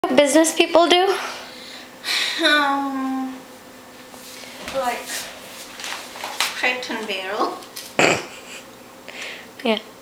Business people do? Like crate and barrel. Yeah.